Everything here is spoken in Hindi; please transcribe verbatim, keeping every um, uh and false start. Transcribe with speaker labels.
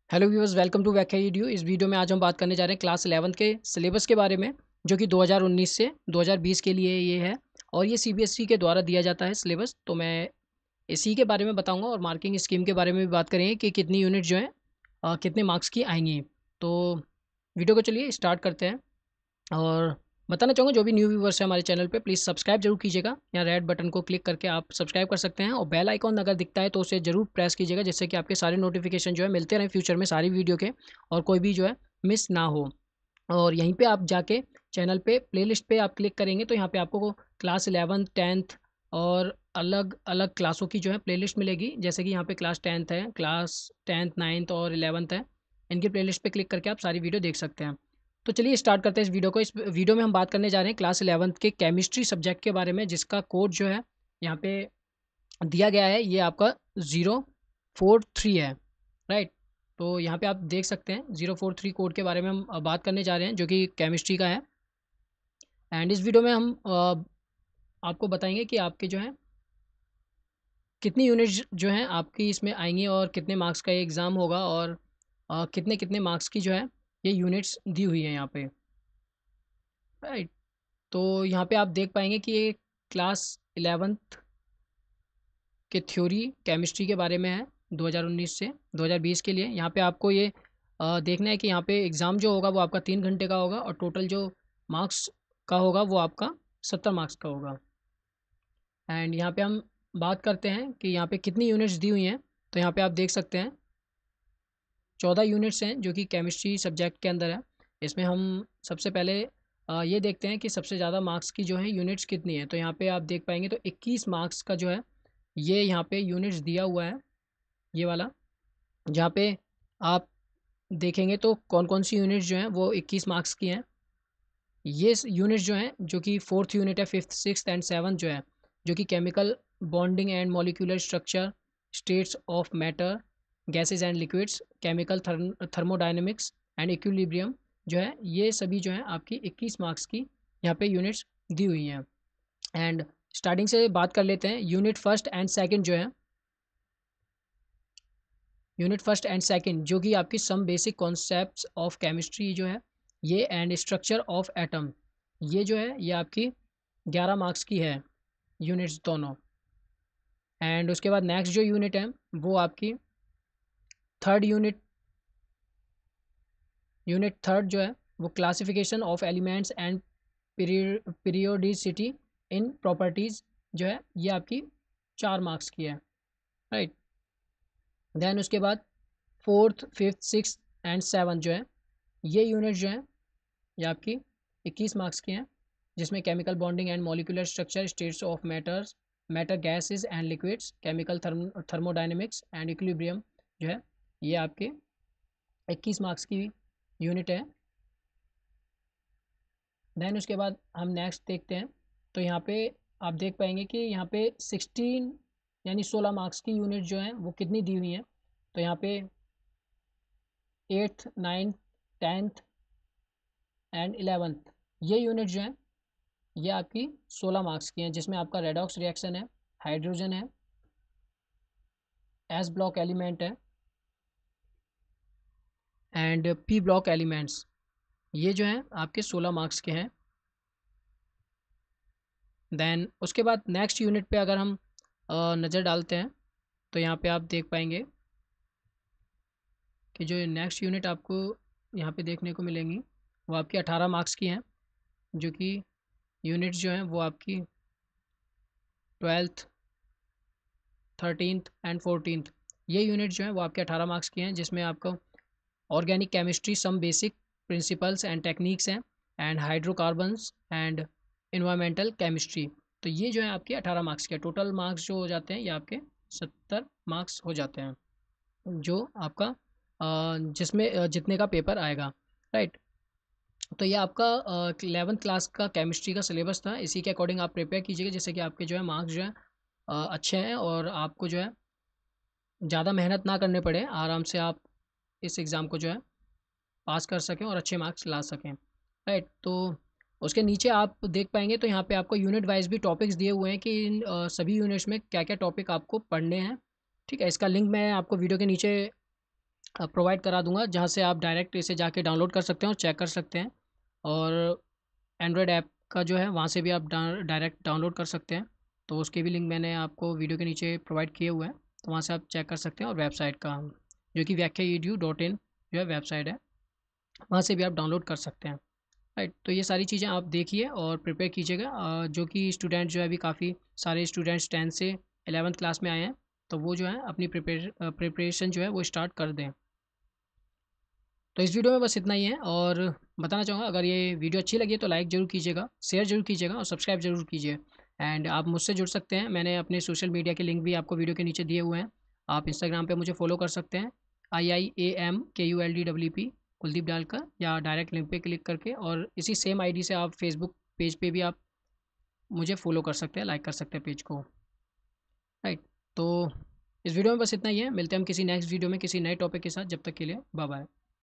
Speaker 1: Hello viewers, welcome to Vyakhya video. इस वीडियो में आज हम बात करने जा रहे हैं क्लास इलेवंथ के सिलेबस के बारे में, जो कि दो हज़ार उन्नीस से दो हज़ार बीस के लिए ये है और ये सीबीएसई के द्वारा दिया जाता है सिलेबस। तो मैं इसी के बारे में बताऊंगा और मार्किंग स्कीम के बारे में भी बात करेंगे कि कितनी यूनिट जो है अ, कितने मार्क्स की आएंगी। तो वीडियो को चलिए स्टार्ट करते हैं। और बताना चाहूँगा जो भी न्यू व्यूवर्स है हमारे चैनल पे, प्लीज़ सब्सक्राइब जरूर कीजिएगा। यहाँ रेड बटन को क्लिक करके आप सब्सक्राइब कर सकते हैं और बेल आइकॉन अगर दिखता है तो उसे ज़रूर प्रेस कीजिएगा, जिससे कि आपके सारे नोटिफिकेशन जो है मिलते रहें फ्यूचर में सारी वीडियो के, और कोई भी जो है मिस ना हो। और यहीं पे आप जाके चैनल पे प्लेलिस्ट पे आप क्लिक करेंगे तो यहाँ पे आपको क्लास इलेवंथ टेंथ और अलग अलग क्लासों की जो है प्लेलिस्ट मिलेगी। जैसे कि यहाँ पे क्लास टेंथ है, क्लास टेंथ नाइन्थ और इलेवंथ है। इनकी प्लेलिस्ट पे क्लिक करके आप सारी वीडियो देख सकते हैं। तो चलिए स्टार्ट करते हैं इस वीडियो को। इस वीडियो में हम बात करने जा रहे हैं क्लास इलेवंथ के केमिस्ट्री सब्जेक्ट के बारे में, जिसका कोड जो है यहाँ पे दिया गया है, ये आपका ज़ीरो फोर थ्री है। राइट। तो यहाँ पे आप देख सकते हैं ज़ीरो फोर थ्री कोड के बारे में हम अ, बात करने जा रहे हैं, जो कि केमिस्ट्री का है। एंड इस वीडियो में हम अ, आपको बताएंगे कि आपके जो है कितनी यूनिट्स जो हैं आपकी इसमें आएंगी और कितने मार्क्स का ये एग्ज़ाम होगा, और अ, कितने कितने मार्क्स की जो है ये यूनिट्स दी हुई है यहाँ पे। राइट। तो यहाँ पे आप देख पाएंगे कि ये क्लास इलेवंथ के थ्योरी केमिस्ट्री के बारे में है, दो हज़ार उन्नीस से दो हज़ार बीस के लिए। यहाँ पे आपको ये अ, देखना है कि यहाँ पे एग्ज़ाम जो होगा वो आपका तीन घंटे का होगा और टोटल जो मार्क्स का होगा वो आपका सत्तर मार्क्स का होगा। एंड यहाँ पे हम बात करते हैं कि यहाँ पे कितनी यूनिट्स दी हुई हैं। तो यहाँ पे आप देख सकते हैं चौदह यूनिट्स हैं जो कि केमिस्ट्री सब्जेक्ट के अंदर है। इसमें हम सबसे पहले अ, ये देखते हैं कि सबसे ज़्यादा मार्क्स की जो है यूनिट्स कितनी है। तो यहाँ पे आप देख पाएंगे तो इक्कीस मार्क्स का जो है ये यहाँ पे यूनिट्स दिया हुआ है, ये वाला। जहाँ पे आप देखेंगे तो कौन कौन सी यूनिट्स जो हैं वो इक्कीस मार्क्स की हैं। ये यूनिट्स जो हैं, जो कि फोर्थ यूनिट है, फिफ्थ सिक्स एंड सेवन जो है, जो कि chemical bonding and molecular structure, states of matter, gases and liquids, chemical thermodynamics and equilibrium जो है, ये सभी जो है आपकी इक्कीस मार्क्स की यहाँ पे यूनिट्स दी हुई हैं। एंड स्टार्टिंग से बात कर लेते हैं यूनिट फर्स्ट एंड सेकंड जो है। यूनिट फर्स्ट एंड सेकंड जो कि आपकी some basic concepts of chemistry जो है ये, एंड स्ट्रक्चर ऑफ एटम, ये जो है ये आपकी ग्यारह मार्क्स की है यूनिट्स दोनों। एंड उसके बाद नेक्स्ट जो यूनिट है वो आपकी थर्ड यूनिट यूनिट थर्ड जो है वो classification of elements and periodicity in properties जो है, ये आपकी चार मार्क्स की है। राइट। देन उसके बाद fourth fifth six and seven जो है, ये यूनिट जो है ये आपकी इक्कीस मार्क्स की हैं, जिसमें chemical bonding and molecular structure, states of matters matter gases and liquids, chemical thermodynamics and equilibrium जो है, ये आपके इक्कीस मार्क्स की यूनिट है। देन उसके बाद हम नेक्स्ट देखते हैं। तो यहाँ पे आप देख पाएंगे कि यहाँ पे सिक्सटीन यानी सोलह मार्क्स की यूनिट जो है वो कितनी दी हुई हैं। तो यहाँ पे eighth ninth tenth and eleventh, ये यूनिट जो है ये आपकी सोलह मार्क्स की हैं, जिसमें आपका रेडॉक्स रिएक्शन है, हाइड्रोजन है, एस ब्लॉक एलिमेंट है एंड पी ब्लॉक एलिमेंट्स, ये जो हैं आपके सोलह मार्क्स के हैं। देन उसके बाद नेक्स्ट यूनिट पे अगर हम अ, नज़र डालते हैं तो यहाँ पे आप देख पाएंगे कि जो नेक्स्ट यूनिट आपको यहाँ पे देखने को मिलेंगी वो आपकी अठारह मार्क्स की हैं, जो कि यूनिट्स जो हैं वो आपकी ट्वेल्थ थर्टीनथ एंड फोर्टीनथ, ये यूनिट जो है वो आपके अठारह मार्क्स की हैं, जिसमें आपको organic chemistry some basic principles and techniques हैं, and hydrocarbons and environmental chemistry. तो ये जो है आपके अठारह मार्क्स के टोटल मार्क्स जो हो जाते हैं ये आपके सत्तर मार्क्स हो जाते हैं, जो आपका अ, जिसमें अ, जितने का पेपर आएगा। राइट। तो ये आपका इलेवंथ क्लास का केमिस्ट्री का सिलेबस था। इसी के अकॉर्डिंग आप प्रिपेयर कीजिएगा, जिससे कि आपके जो है मार्क्स जो है अ, अच्छे हैं और आपको जो है ज़्यादा मेहनत ना करने पड़े, आराम से आप इस एग्ज़ाम को जो है पास कर सकें और अच्छे मार्क्स ला सकें। राइट। तो उसके नीचे आप देख पाएंगे तो यहाँ पे आपको यूनिट वाइज भी टॉपिक्स दिए हुए हैं कि इन अ, सभी यूनिट्स में क्या क्या टॉपिक आपको पढ़ने हैं। ठीक है, इसका लिंक मैं आपको वीडियो के नीचे प्रोवाइड करा दूँगा, जहाँ से आप डायरेक्ट इसे जाके डाउनलोड कर सकते हैं और चेक कर सकते हैं। और एंड्रॉयड ऐप का जो है वहाँ से भी आप डा डायरेक्ट डाउनलोड कर सकते हैं। तो उसके भी लिंक मैंने आपको वीडियो के नीचे प्रोवाइड किए हुए हैं, तो वहाँ से आप चेक कर सकते हैं। और वेबसाइट का जो कि व्याख्या ईडीयू डॉट इन जो है वेबसाइट है, वहाँ से भी आप डाउनलोड कर सकते हैं। राइट, तो ये सारी चीज़ें आप देखिए और प्रिपेयर कीजिएगा। अ, जो कि स्टूडेंट जो है अभी काफ़ी सारे स्टूडेंट्स टेंथ से इलेवंथ क्लास में आए हैं, तो वो जो है अपनी प्रिपेर प्रिपरेशन जो है वो स्टार्ट कर दें। तो इस वीडियो में बस इतना ही है, और बताना चाहूँगा अगर ये वीडियो अच्छी लगी है तो लाइक ज़रूर कीजिएगा, शेयर ज़रूर कीजिएगा और सब्सक्राइब ज़रूर कीजिए। एंड आप मुझसे जुड़ सकते हैं, मैंने अपने सोशल मीडिया के लिंक भी आपको वीडियो के नीचे दिए हुए हैं। आप इंस्टाग्राम पे मुझे फॉलो कर सकते हैं, I I A M K U L D W P Kuldeep डालकर, या डायरेक्ट लिंक पे क्लिक करके। और इसी सेम आईडी से आप फेसबुक पेज पे भी आप मुझे फॉलो कर सकते हैं, लाइक कर सकते हैं पेज को। राइट, तो इस वीडियो में बस इतना ही है, मिलते हैं हम किसी नेक्स्ट वीडियो में किसी नए टॉपिक के साथ। जब तक के लिए बाय बाय।